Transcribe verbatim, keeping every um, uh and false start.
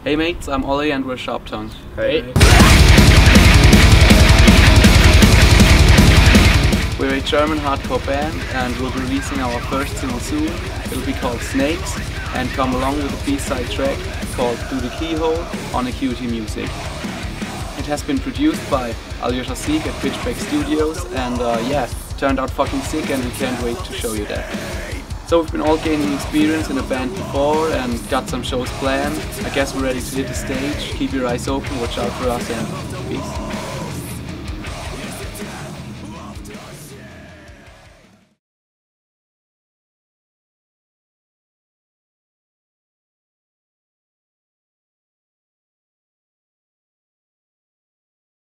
Hey mates, I'm Ollie and we're Sharp Tongue. Hey. We're a German hardcore band and we'll be releasing our first single soon. It'll be called Snakes and come along with a B-side track called Through the Keyhole on Acuity Music. It has been produced by Alyosha Sieg at Pitchback Studios and uh, yeah, turned out fucking sick and we can't wait to show you that. So we've been all gaining experience in a band before and got some shows planned. I guess we're ready to hit the stage. Keep your eyes open, watch out for us and peace.